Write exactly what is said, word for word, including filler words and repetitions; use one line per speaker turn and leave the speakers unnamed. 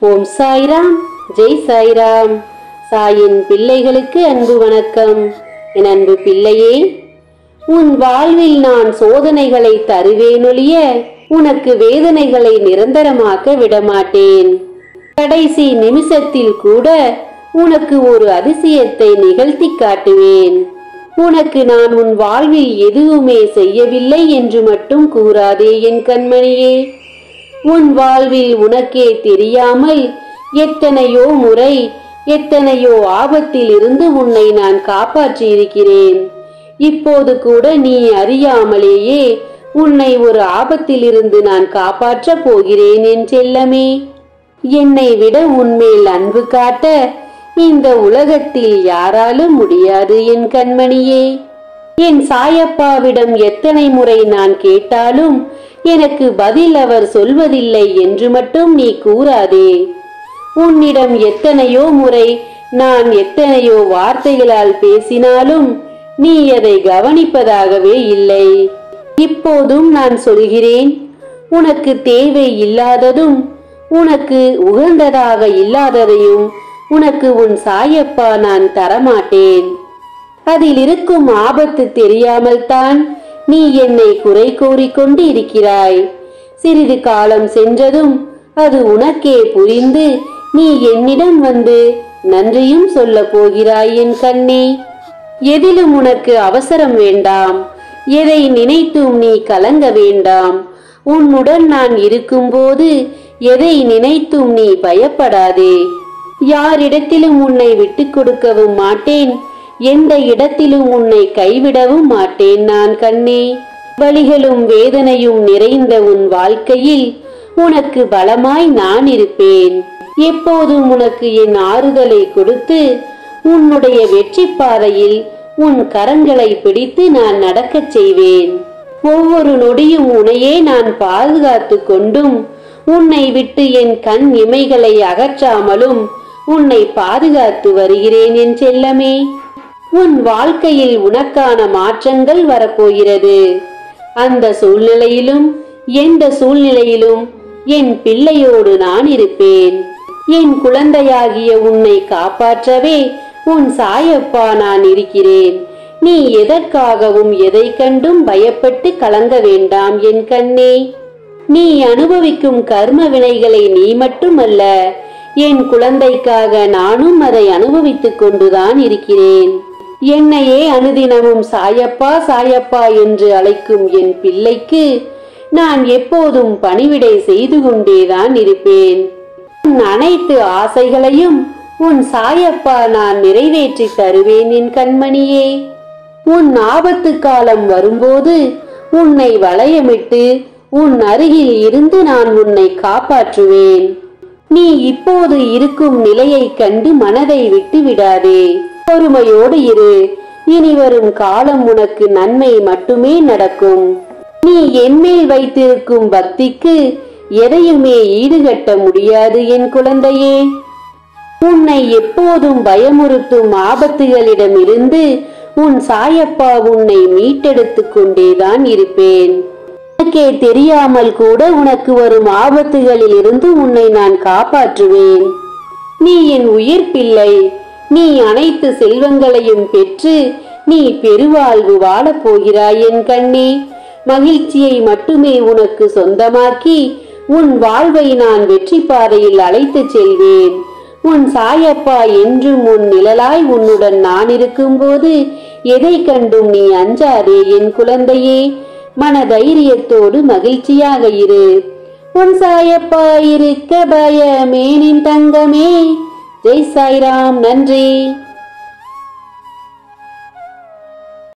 ஓம் சாய்ராம், ஜெய் சாய்ராம். சாயின் பிள்ளைகளுக்கு அன்பு வணக்கம். என் அன்பு பிள்ளையே, உன் வாழ்வில் நான் சோதனைகளை தருவேனொழிய உனக்கு வேதனைகளை நிரந்தரமாக்க விடமாட்டேன். கடைசி நிமிஷத்தில் கூட உனக்கு ஒரு அதிசயத்தை நிகழ்த்தி காட்டுவேன். உனக்கு நான் உன் வாழ்வில் எதுவுமே செய்யவில்லை என்று மட்டும் கூறாதே என் கண்மணியே. உன் வாழ்வில் உனக்கே தெரியாமல் எத்தனையோ முறை எத்தனையோ ஆபத்தில் இருந்து உன்னை நான் காப்பாற்றி இருக்கிறேன். இப்போது கூட நீ அறியாமலேயே உன்னை ஒரு ஆபத்தில் இருந்து நான் காப்பாற்ற போகிறேன் என் செல்லமே. என்னை விட உன்மேல் அன்பு காட்ட இந்த உலகத்தில் யாராலும் முடியாது என் கண்மணியே. என் சாயப்பாவிடம் எத்தனை முறை நான் கேட்டாலும் எனக்கு பதில் அவர் சொல்வதில்லை என்று மட்டும் நீ கூறாதே. உன்னிடம் எத்தனையோ முறை நான் எத்தனையோ வார்த்தைகளால் பேசினாலும் நீ அதை கவனிப்பதாகவே இல்லை. இப்போதும் நான் சொல்கிறேன், உனக்கு தேவை இல்லாததும் உனக்கு உகந்ததாக இல்லாததையும் உனக்கு உன் சாயப்பா நான் தரமாட்டேன். அதில் இருக்கும் ஆபத்து தெரியாமல் தான் நீ என்னை குறை கூறிக்கொண்டு இருக்கிறாய். சிறிது காலம் சென்றதும் அது உனக்கே புரிந்து நீ என்னிடம் வந்து நன்றியும் சொல்ல போகிறாய் என் கண்ணே. எதிலும் உனக்கு அவசரம் வேண்டாம். எதை நினைத்தும் நீ கலங்க வேண்டாம். உன்னுடன் நான் இருக்கும்போது எதை நினைத்தும் நீ பயப்படாதே. யாரிடத்திலும் உன்னை விட்டு கொடுக்கவும் மாட்டேன். எந்த இடத்திலும் உன்னை கைவிடவும் மாட்டேன் நான் கண்ணே. வலிகளும் வேதனையும் நிறைந்த உன் வாழ்க்கையில் உனக்கு பலமாய் நான் இருப்பேன். எப்போதும் உனக்கு என் ஆறுதலை கொடுத்து உன்னுடைய வெற்றி பாதையில் உன் கரங்களை பிடித்து நான் நடக்கச் செய்வேன். ஒவ்வொரு நொடியும் உன்னையே நான் பாதுகாத்து கொண்டும் உன்னை விட்டு என் கண் இமைகளை அகற்றாமலும் உன்னை பாதுகாத்து வருகிறேன் என் செல்லமே. உன் வாழ்க்கையில் உனக்கான மாற்றங்கள் வரப்போகிறது. அந்த சூழ்நிலையிலும் எந்த சூழ்நிலையிலும் என் பிள்ளையோடு நான் இருப்பேன். என் குழந்தையாகிய உன்னை காப்பாற்றவே உன் சாயப்பா நான் இருக்கிறேன். நீ எதற்காகவும் எதை கண்டும் பயப்பட்டு கலங்க வேண்டாம் என் கண்ணே. நீ அனுபவிக்கும் கர்ம வினைகளை நீ மட்டுமல்ல, என் குழந்தைக்காக நானும் அதை அனுபவித்துக் கொண்டுதான் இருக்கிறேன். என்னையே அனுதினமும் சாயப்பா சாயப்பா என்று அழைக்கும் என் பிள்ளைக்கு நான் எப்போதும் பணிவிடை செய்து கொண்டேதான் இருப்பேன். உன் அனைத்து ஆசைகளையும் உன் சாயப்பா நான் நிறைவேற்றி தருவேன் என் கண்மணியே. உன் ஆபத்து காலம் வரும்போது உன்னை வளையமிட்டு உன் அருகில் இருந்து நான் உன்னை காப்பாற்றுவேன். நீ இப்போது இருக்கும் நிலையை கண்டு மனதை விட்டு விடாதே. பொறுமையோடு இரு. இனி வரும் காலம் உனக்கு நன்மை மட்டுமே நடக்கும். நீ என்மேல் வைத்திருக்கும் பக்திக்கு எதையுமே ஈடுகட்ட முடியாது என் குழந்தையே. உன்னை எப்போதும் பயமுறுத்தும் ஆபத்துகளிடம் இருந்து உன் சாயப்பா உன்னை மீட்டெடுத்து கொண்டேதான் இருப்பேன். உனக்கே தெரியாமல் கூட உனக்கு வரும் ஆபத்துகளில் இருந்து உன்னை நான் காப்பாற்றுவேன். நீ என் உயிர் பிள்ளை. நீ அனைத்து செல்வங்களையும் பெற்று நீ பெருவாழ்வு வாழப் போகிறாய் என் கண்ணே. மகிழ்ச்சியை மட்டுமே உனக்கு சொந்தமாக்கி உன் வாழ்வை நான் வெற்றி பாதையில் அழைத்து செல்வேன். உன் சாயப்பா என்றும் உன் நிழலாய் உன்னுடன் நான் இருக்கும்போது எதை கண்டும் நீ அஞ்சாதே என் குழந்தையே. மன தைரியத்தோடு மகிழ்ச்சியாக இரு. உன் சாயப்பா இருக்க பயமேனின் தங்கமே. ஜெய் சாய்ராம். நன்றி.